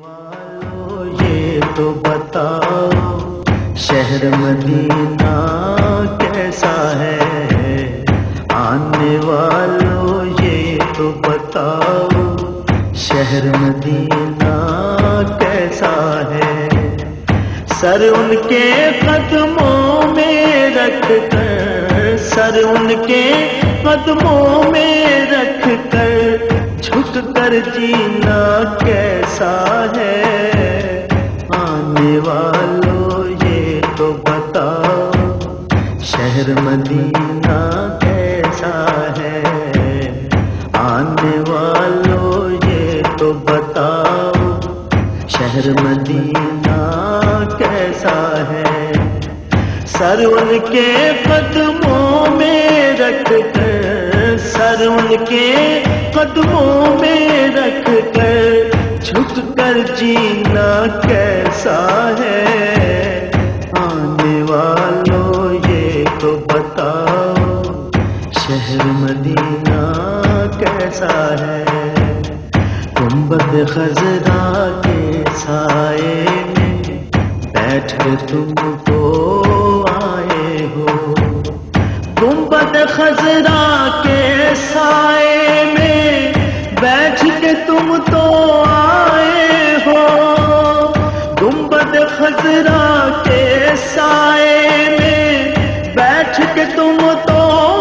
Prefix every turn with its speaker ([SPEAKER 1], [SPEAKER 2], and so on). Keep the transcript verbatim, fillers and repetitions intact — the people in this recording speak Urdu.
[SPEAKER 1] والو یہ تو بتاؤ شہر مدینہ کیسا ہے، آنے والوں یہ تو بتاؤ شہر مدینہ کیسا ہے، سر ان کے قدموں میں رکھ کر، سر ان کے قدموں میں رکھ کر جھک کر جینا کیسا ہے، آنے والوں یہ تو بتاؤ شہر مدینہ کیسا ہے، آنے والوں یہ تو بتاؤ شہر مدینہ کیسا ہے، سر ان کے قدموں میں رکھ کر، سر ان کے قدموں میں رکھ کر جھک کر جینا کیسا ہے، آنے والوں یہ تو بتاؤ شہر مدینہ کیسا ہے، گنبد خضرا کے سائے میں بیٹھ کے تم تو آئے ہو، گنبد خضرا کے سائے میں بیٹھ کے تم تو آئے ہو، گنبد خضرا کے سائے میں بیٹھ کے تم تو